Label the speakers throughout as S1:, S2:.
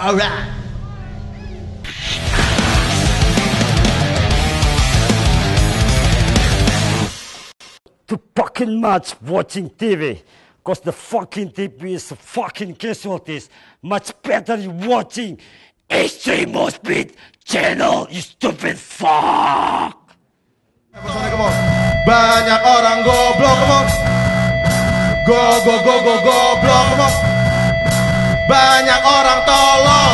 S1: Alright.
S2: Too fucking much watching TV, cause the fucking TV is fucking casualties. Much better you watching Extreme Speed channel, you stupid fuck.
S1: Banyak orang goblok, come on. Goblok, come on. Banyak orang tolol.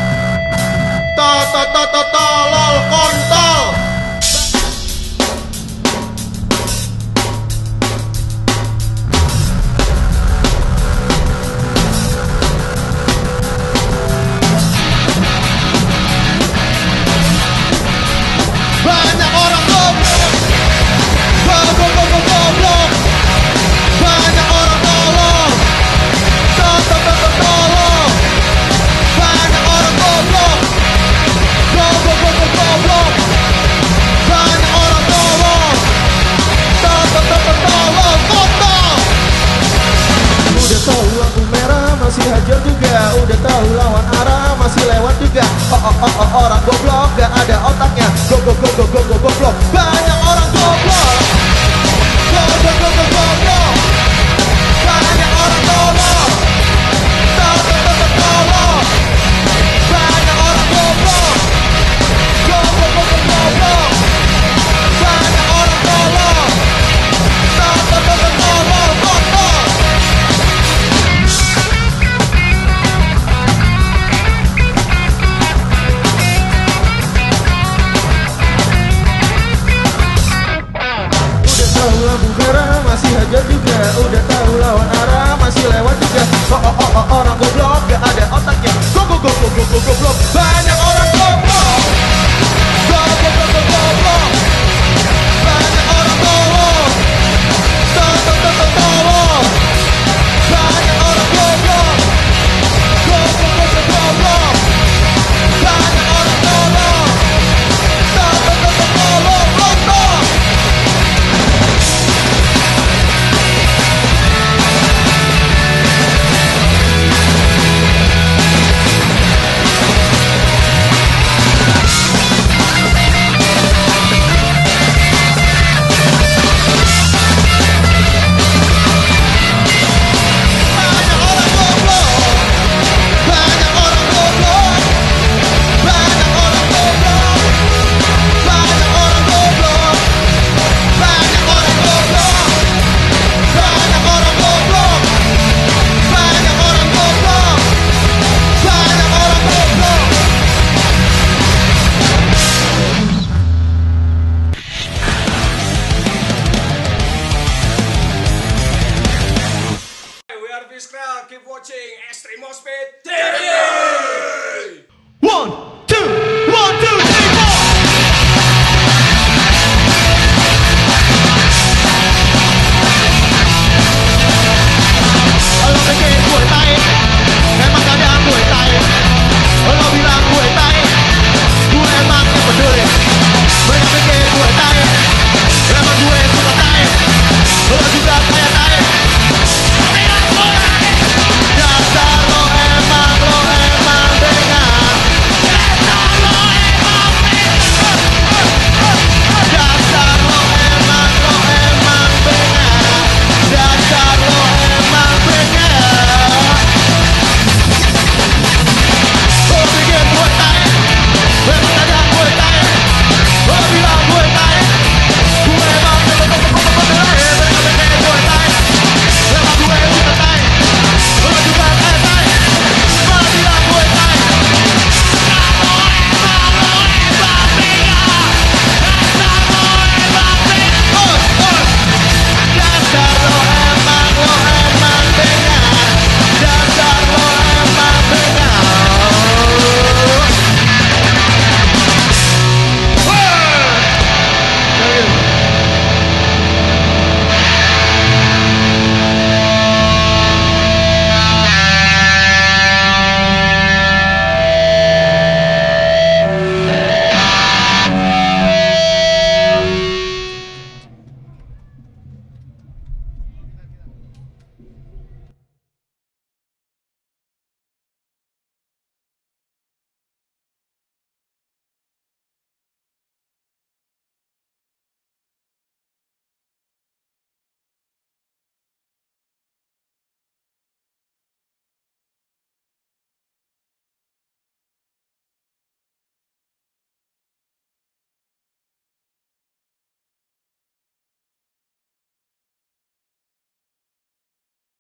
S1: Tolol, kontol. Banyak orang goblok. Goblok. Banyak orang tolol. Tolol. Banyak orang goblok. Goblok. Banyak orang tolol. Tolol, kontol. Udah tahu lampu merah masih hajar juga. Udah tahu lawan arah masih lewat juga. Orang goblok gak ada otaknya. Goblok. Banyak orang goblok. Goblok. Banyak orang tolol. Tolol. Banyak orang goblok. Goblok. Banyak orang tolol. Tolol, kontol. Tahu lampu merah masih hajar juga. Udah tahu lawan arah masih lewat juga. Orang goblok gak ada otaknya. Goblok. Banyak orang goblok. Goblok. Banyak orang tolol. Tolol. Banyak orang goblok. Goblok. Banyak orang tolol. Tolol, kontol.
S3: We are Fiskral, keep watching Extreme Speed.